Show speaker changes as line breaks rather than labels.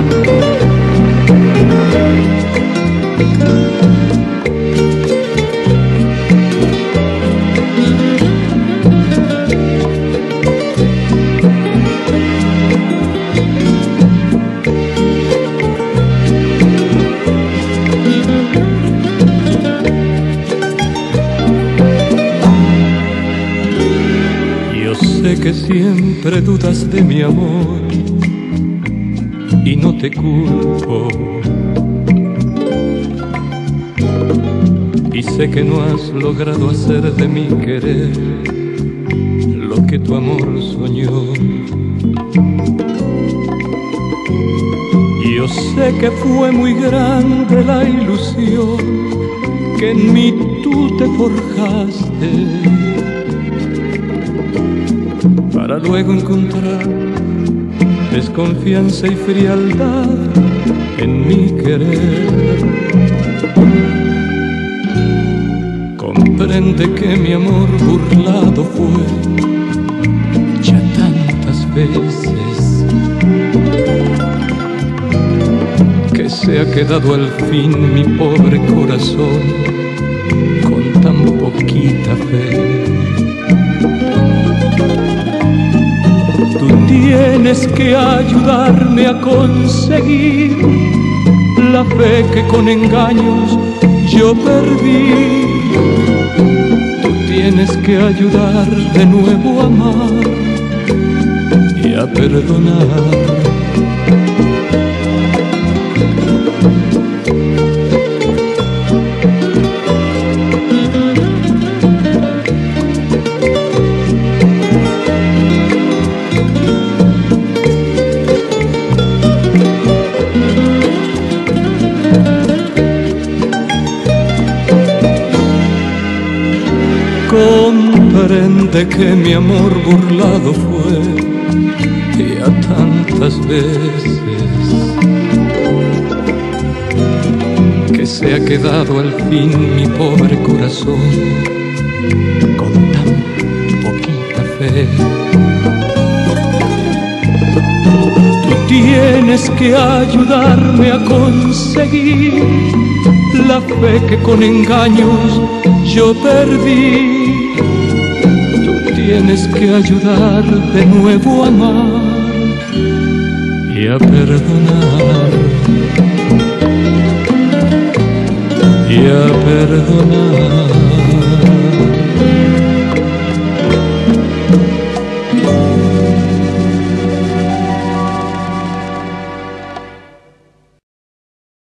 Sé que siempre dudas de mi amor y no te culpo. Y sé que no has logrado hacer de mi querer lo que tu amor soñó. Yo sé que fue muy grande la ilusión que en mí tú te forjaste, para luego encontrar desconfianza y frialdad en mi querer. Comprende que mi amor burlado fue ya tantas veces, que se ha quedado al fin mi pobre corazón con tan poquita fe. Tú tienes que ayudarme a conseguir la fe que con engaños yo perdí. Tú tienes que ayudar de nuevo a amar y a perdonar. Comprende que mi amor burlado fue ya tantas veces, que se ha quedado al fin mi pobre corazón con tan poquita fe. Tú tienes que ayudarme a conseguir la fe que con engaños yo perdí. Tienes que ayudar de nuevo a amar y a perdonar, y a perdonar.